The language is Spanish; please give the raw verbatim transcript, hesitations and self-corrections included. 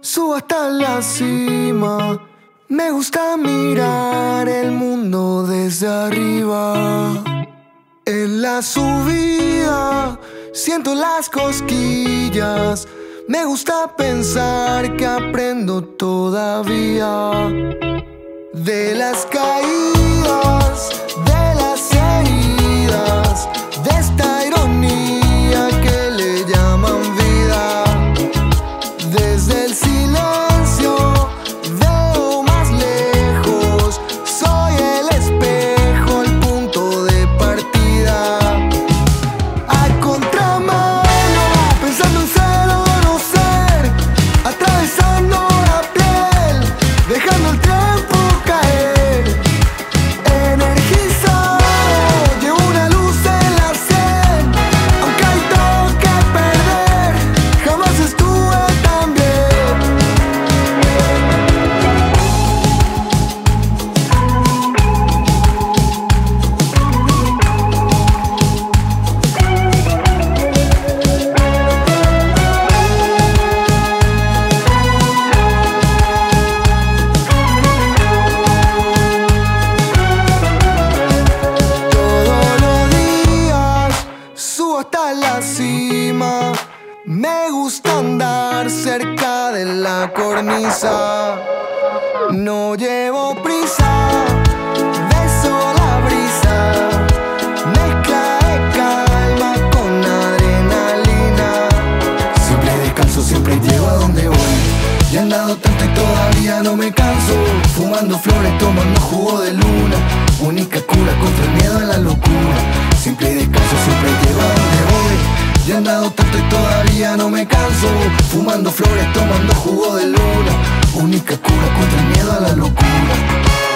subo hasta la cima. Me gusta mirar el mundo desde arriba. En la subida siento las cosquillas. Me gusta pensar que aprendo todavía. De las caídas, de las heridas, de esta ironía que le llaman vida. Desde el silencio veo más lejos. Soy el espejo, el punto de partida. A contramano, pensando en ser o no ser, atravesando la piel, dejando el tiempo caer. Energizado, llevo una luz en la sien. Aunque hay todo que perder, jamás estuve tan bien. Todos los días subo hasta la cima. Me gusta andar cerca de la cornisa. No llevo prisa, beso la brisa. Mezcla de calma con adrenalina. Siempre descanso, siempre llego a donde voy. Ya he andado tanto y todavía no me canso. Fumando flores, tomando jugo de luna. Única cura contra el miedo a la locura. Siempre descanso, siempre llego a donde voy. Ya he andado tanto y todavía no me canso. Fumando flores, tomando jugo de luna. Única cura contra el miedo a la locura.